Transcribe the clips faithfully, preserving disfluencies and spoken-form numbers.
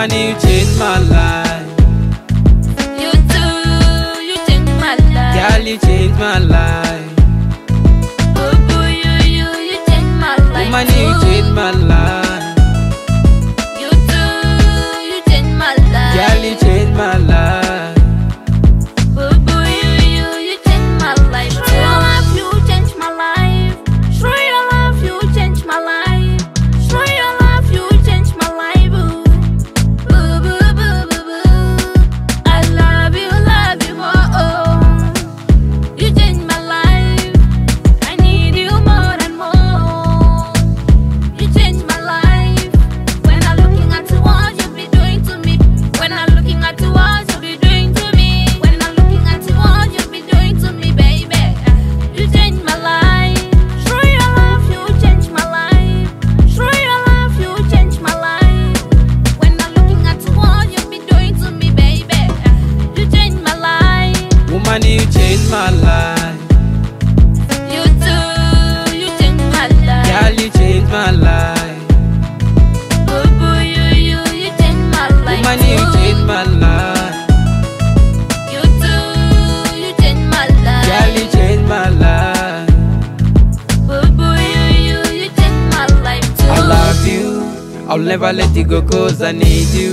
Woman, you changed my life. You do, you changed my life. Girl, you changed my life. Oh boy, you, you, you changed my life. Woman, you changed my life. You do, you changed my life. Girl, you changed my life. Oh boy, you, you, you changed my life. Through your love, you changed my life. Through your love, you changed my life. Through your love, you changed my life. Boo, boo, boo, boo, boo, boo. I love you, love you more. You changed my life. I need you more and more. You changed my life. When I'm looking at what you be doing to me. When I'm looking at what you be doing to me. When I'm looking at what you be doing to me, baby. You changed my life. Through your love, you changed my life. Through your love, you changed my life. When I'm looking at what you be doing to me, baby. You changed my life. Woman, you changed my life. You do, you changed my life. Girl, you changed my life. Oh boy, you, you, you changed my life. Woman, you changed my life. You do, you changed my life. Girl, you changed my life. Oh boy, you, you, you changed my life too. I love you. I'll never let you go cause I need you.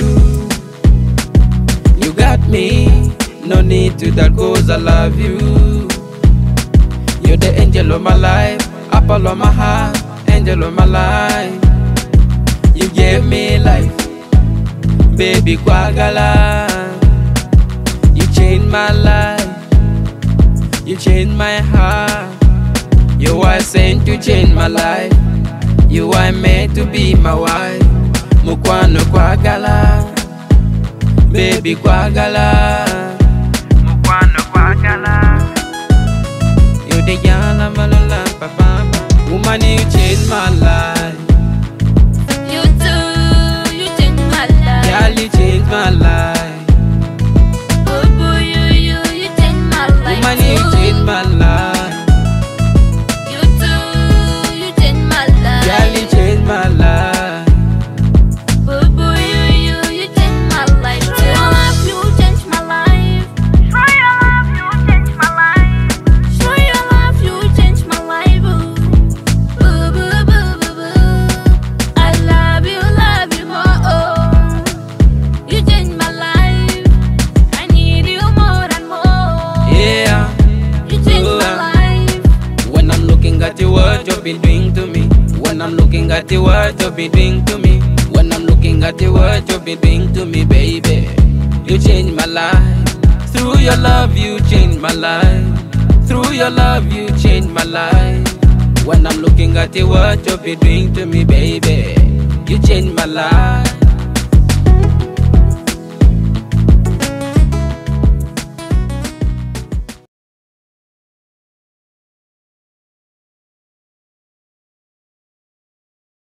You got me. No need to that cause I love you. You're the angel of my life. Apple of my heart. Angel of my life. You gave me life. Baby Kwagala. You changed my life. You changed my heart. You were sent to change my life. You are meant to be my wife. Mukwano Kwagala. Baby Kwagala. Mukwano Kwagala. You the girl I'm a love, papa. Woman, you changed my life. You do, you changed my life. Girl, you changed my life. Oh boy, you, you, you changed my life. Woman, you too. changed my life. You do, you changed my life. Girl, you changed my life. Oh boy, you, you, you changed my life. Through your love, you changed my life. Through your love, you changed my life. Through your love, you changed my life. Boo, boo, boo, boo, boo. I love you, love you more. You changed my life. I need you more and more. Yeah. You changed Oh, my uh, life. When I'm looking at you, what you've been doing to me. When I'm looking at you, what you've been doing to me. When I'm looking at you, what you've been doing to me, baby. You changed my life. Through your love, you changed my life. Through your love, you changed my life. When I'm looking at you, what you've been doing to me, baby. You changed my life.